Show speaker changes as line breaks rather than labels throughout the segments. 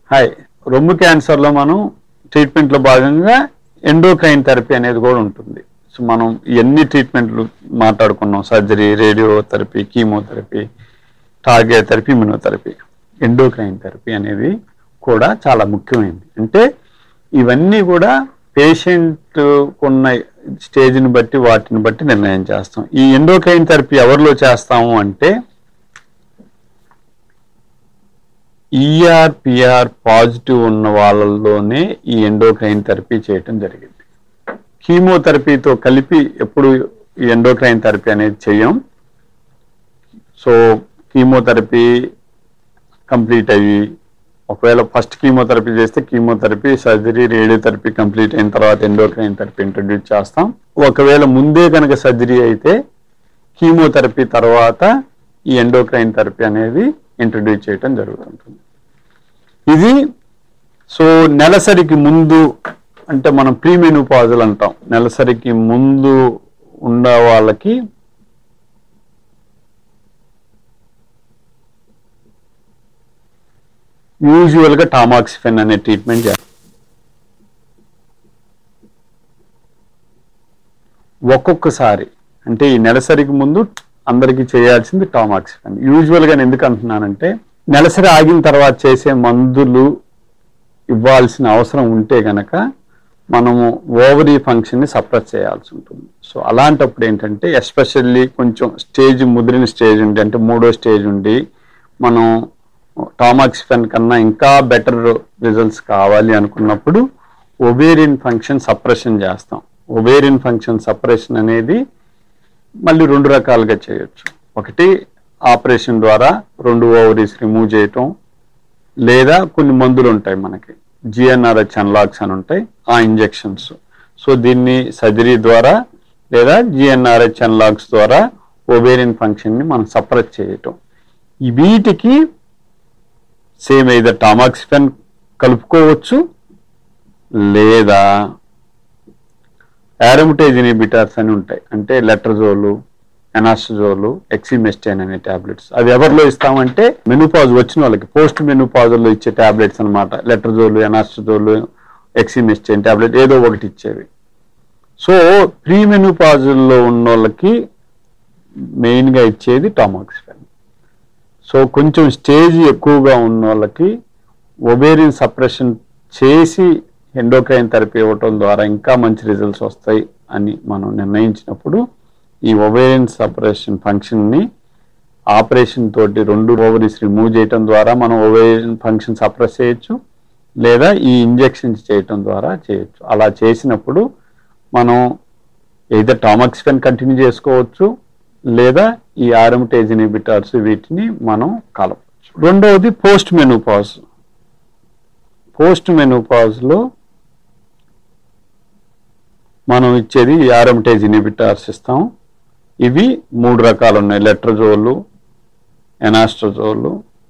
Hi, రొమ్ము క్యాన్సర్లో మనం ట్రీట్మెంట్లో భాగంగా ఎండోక్రైన్ థెరపీ అనేది కూడా ఉంటుంది. సో మనం ఎన్ని ట్రీట్మెంట్లు మాట్లాడుకున్నాం, surgery, radiotherapy, chemotherapy, target therapy, immunotherapy. Endocrine therapy అనేది కూడా చాలా ముఖ్యమైనది. అంటే ఇవన్నీ కూడా పేషెంట్ ఉన్న స్టేజ్ని బట్టి వాటిని బట్టి నిర్ణయం చేస్తాం. ఈ ఎండోక్రైన్ థెరపీ ఎవరిలో చేస్తాము అంటే ఈఆర్పిఆర్ పాజిటివ్ ఉన్న వాళ్ళలోనే ఈ ఎండోక్రైన్ థెరపీ చేయటం జరిగింది. కీమోథెరపీతో కలిపి ఎప్పుడు ఈ ఎండోక్రైన్ థెరపీ అనేది చేయం. సో కీమోథెరపీ కంప్లీట్ అయ్యి ఒకవేళ ఫస్ట్ కీమోథెరపీ చేస్తే కీమోథెరపీ, సర్జరీ, రేడియోథెరపీ కంప్లీట్ అయిన తర్వాత ఎండోక్రైన్ థెరపీ ఇంట్రడ్యూస్ చేస్తాం. ఒకవేళ ముందే కనుక సర్జరీ అయితే కీమోథెరపీ తర్వాత ఈ ఎండోక్రైన్ థెరపీ అనేది ఇంట్రడ్యూస్ చేయడం జరుగుతుంటుంది. ఇది సో నెలసరికి ముందు అంటే మనం ప్రీమెనోపాజల్ అంటాం. నెలసరికి ముందు ఉన్న వాళ్ళకి యూజువల్గా టామాక్సిఫెన్ అనే ట్రీట్మెంట్ చేస్తాం. ఒక్కొక్కసారి అంటే ఈ నెలసరికి ముందు అందరికీ చేయాల్సింది టామాక్సిఫెన్. యూజువల్గా నేను ఎందుకు అంటున్నానంటే నెలసరి ఆగిన తర్వాత చేసే మందులు ఇవ్వాల్సిన అవసరం ఉంటే గనక మనము ఓవరీ ఫంక్షన్ని సప్రెస్ చేయాల్సి ఉంటుంది. సో అలాంటప్పుడు ఏంటంటే ఎస్పెషల్లీ కొంచెం స్టేజ్ ముదిరిన స్టేజ్ ఉండి అంటే 3వ స్టేజ్ ఉండి మనం టామాక్సిఫెన్ కన్నా ఇంకా బెటర్ రిజల్ట్స్ కావాలి అనుకున్నప్పుడు ఒవేరియన్ ఫంక్షన్ సప్రెషన్ చేస్తాం. ఒవేరియన్ ఫంక్షన్ సప్రెషన్ అనేది మళ్ళీ 2 రకాలుగా చేయొచ్చు. ఒకటి ఆపరేషన్ ద్వారా 2 ఓవరీస్ రిమూవ్ చేయటం, లేదా కొన్ని మందులు ఉంటాయి మనకి జిఎన్ఆర్హెచ్ అన్లాక్స్ అని ఉంటాయి, ఆ ఇంజెక్షన్స్. సో దీన్ని సర్జరీ ద్వారా లేదా జిఎన్ఆర్హెచ్ అన్లాక్స్ ద్వారా ఓవేరియన్ ఫంక్షన్ని మనం సప్రెస్ చేయటం. వీటికి సేమ్ ఏదో టామాక్సిఫెన్ కలుపుకోవచ్చు, లేదా యారమటేజ్ ఇన్హిబిటర్స్ అని ఉంటాయి. అంటే లెట్రజోలు, ఎనాస్ట్రజోలు, ఎక్సిమెస్టైన్ అనే టాబ్లెట్స్. అవి ఎవరిలో ఇస్తామంటే మెనోపాజ్ వచ్చిన వాళ్ళకి పోస్ట్ మెనోపాజ్లో ఇచ్చే టాబ్లెట్స్ అనమాట. లెట్రజోలు, ఎనాస్ట్రజోలు, ఎక్సిమెస్టైన్ టాబ్లెట్ ఏదో ఒకటి ఇచ్చేవి. సో ప్రీ మెనోపాజ్లో ఉన్న వాళ్ళకి మెయిన్గా ఇచ్చేది టామాక్సిఫెన్. సో కొంచెం స్టేజ్ ఎక్కువగా ఉన్న వాళ్ళకి ఒవేరియన్ సప్రెషన్ చేసి ఎండోక్రైన్ థెరపీ ఇవ్వటం ద్వారా ఇంకా మంచి రిజల్ట్స్ వస్తాయి అని మనం నిర్ణయించినప్పుడు ఈ ఒవేరియన్ సపరేషన్ ఫంక్షన్ని ఆపరేషన్ తోటి 2 ఓవరీస్ రిమూవ్ చేయటం ద్వారా మనం ఒవేరియన్ ఫంక్షన్ సప్రెస్ చేయొచ్చు, లేదా ఈ ఇంజెక్షన్స్ చేయటం ద్వారా చేయొచ్చు. అలా చేసినప్పుడు మనం ఏదో టామాక్సిఫెన్ కంటిన్యూ చేసుకోవచ్చు, లేదా ఈ యారమటేజ్ ఇన్హిబిటర్స్ వీటిని మనం కలపవచ్చు. రెండవది పోస్ట్ మెనోపాజ్. పోస్ట్ మెనోపాజ్లో మనం ఇచ్చేది యారమటేజ్ ఇన్హిబిటర్స్ ఇస్తాం. ఇవి 3 రకాలు ఉన్నాయి: లెట్రజోలు, ఎనాస్ట్రజోలు,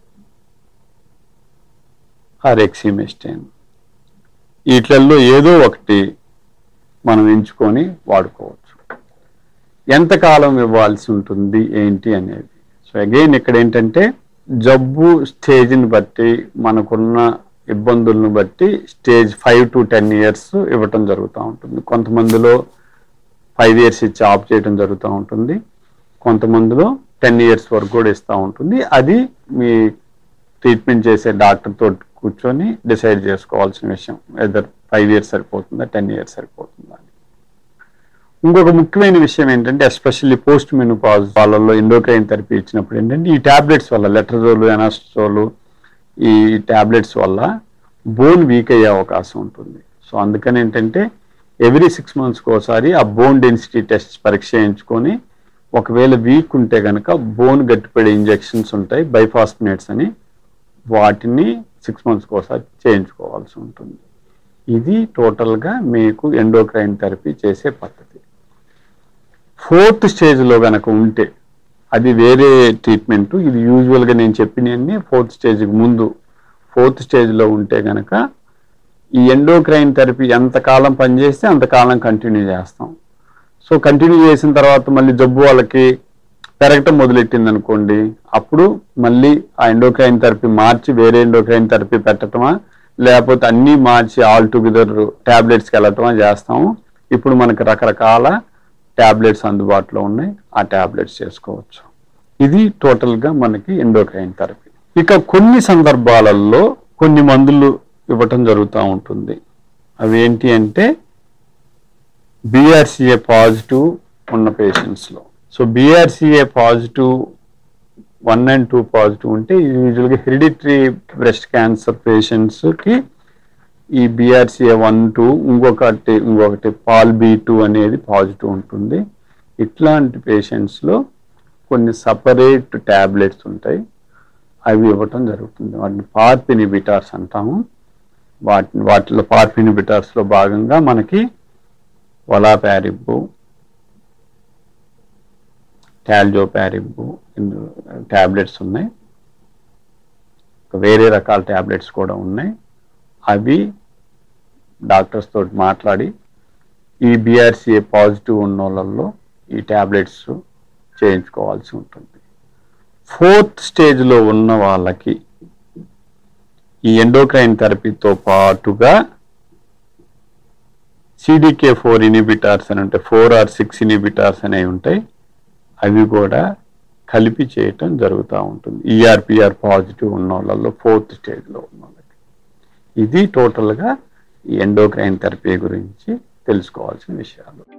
ఎక్సిమెస్టైన్. వీటిల్లో ఏదో ఒకటి మనం ఎంచుకొని వాడుకోవచ్చు. ఎంతకాలం ఇవ్వాల్సి ఉంటుంది ఏంటి అనేది. సో అగైన్ ఇక్కడ ఏంటంటే జబ్బు స్టేజ్ని బట్టి మనకున్న ఇబ్బందులను బట్టి స్టేజ్ 5 to 10 years ఇవ్వటం జరుగుతూ ఉంటుంది. కొంతమందిలో 5 years ఇచ్చి ఆఫ్ చేయడం జరుగుతూ ఉంటుంది, కొంతమందిలో 10 years వరకు కూడా ఇస్తూ ఉంటుంది. అది మీ ట్రీట్మెంట్ చేసే డాక్టర్తో కూర్చొని డిసైడ్ చేసుకోవాల్సిన విషయం. ఎదర్ 5 years సరిపోతుందా, 10 years సరిపోతుందా. ఇంకొక ముఖ్యమైన విషయం ఏంటంటే ఎస్పెషల్లీ పోస్ట్ మెనోపాజ్ వాళ్ళల్లో ఎండోక్రైన్ థెరపీ ఇచ్చినప్పుడు ఏంటంటే ఈ టాబ్లెట్స్ వల్ల లెట్రజోలు, ఎనాస్ట్రజోలు ఈ టాబ్లెట్స్ వల్ల బోన్ వీక్ అయ్యే అవకాశం ఉంటుంది. సో అందుకని ఏంటంటే ఎవ్రీ 6 monthsకి ఒకసారి ఆ బోన్ డెన్సిటీ టెస్ట్ పరీక్ష చేయించుకొని ఒకవేళ వీక్ ఉంటే కనుక బోన్ గట్టిపడే ఇంజెక్షన్స్ ఉంటాయి, బైఫాస్ఫినేట్స్ అని, వాటిని 6 monthsకి ఒకసారి చేయించుకోవాల్సి ఉంటుంది. ఇది టోటల్గా మీకు ఎండోక్రైన్ థెరపీ చేసే పద్ధతి. 4th స్టేజ్లో కనుక ఉంటే అది వేరే ట్రీట్మెంట్. ఇది యూజువల్గా నేను చెప్పినవన్నీ 4th స్టేజ్కి ముందు. 4th స్టేజ్లో ఉంటే కనుక ఈ ఎండోక్రైన్ థెరపీ ఎంతకాలం పనిచేస్తే అంతకాలం కంటిన్యూ చేస్తాం. సో కంటిన్యూ చేసిన తర్వాత మళ్ళీ జబ్బు వాళ్ళకి పెరగటం మొదలెట్టింది అనుకోండి, అప్పుడు మళ్ళీ ఆ ఎండోక్రైన్ థెరపీ మార్చి వేరే ఎండోక్రైన్ థెరపీ పెట్టడమా, లేకపోతే అన్నీ మార్చి ఆల్ టుగెదర్ ట్యాబ్లెట్స్కి వెళ్ళటమా చేస్తాము. ఇప్పుడు మనకు రకరకాల ట్యాబ్లెట్స్ అందుబాటులో ఉన్నాయి, ఆ ట్యాబ్లెట్స్ చేసుకోవచ్చు. ఇది టోటల్గా మనకి ఎండోక్రైన్ థెరపీ. ఇక కొన్ని సందర్భాలలో కొన్ని మందులు ఇవ్వటం జరుగుతూ ఉంటుంది. అవి ఏంటి అంటే BRCA పాజిటివ్ ఉన్న పేషెంట్స్లో. So BRCA positive 1 and 2 positive ఉంటే యూజువల్గా హెరిడిటరీ బ్రెస్ట్ క్యాన్సర్ పేషెంట్స్కి ఈ BRCA 1, 2 ఇంకొకటి PALB2 అనేది పాజిటివ్ ఉంటుంది. ఇట్లాంటి పేషెంట్స్లో కొన్ని సపరేట్ ట్యాబ్లెట్స్ ఉంటాయి, అవి ఇవ్వటం జరుగుతుంది. వాటిని పార్ప్ ఇన్హిబిటార్స్ అంటాము. వాటిలో పార్ప్ ఇన్హిబిటార్స్లో భాగంగా మనకి ఒలాపారిబ్, టాల్జోపారిబ్ ట్యాబ్లెట్స్ ఉన్నాయి. వేరే రకాల ట్యాబ్లెట్స్ కూడా ఉన్నాయి. అవి డాక్టర్స్ తోటి మాట్లాడి ఈ BRCA పాజిటివ్ ఉన్న వాళ్ళల్లో ఈ ట్యాబ్లెట్స్ చేయించుకోవాల్సి ఉంటుంది. 4th స్టేజ్లో ఉన్న వాళ్ళకి ఈ ఎండోక్రైన్ థెరపీతో పాటుగా CDK4 ఇన్హిబిటార్స్ అని అంటే 4 or 6 ఇన్హిబిటార్స్ అనేవి ఉంటాయి, అవి కూడా కలిపి చేయటం జరుగుతూ ఉంటుంది. ERPR పాజిటివ్ ఉన్న వాళ్ళల్లో 4th స్టేజ్లో ఉన్న వాళ్ళకి. ఇది టోటల్గా ఈ ఎండోక్రైన్ థెరపీ గురించి తెలుసుకోవాల్సిన విషయాలు.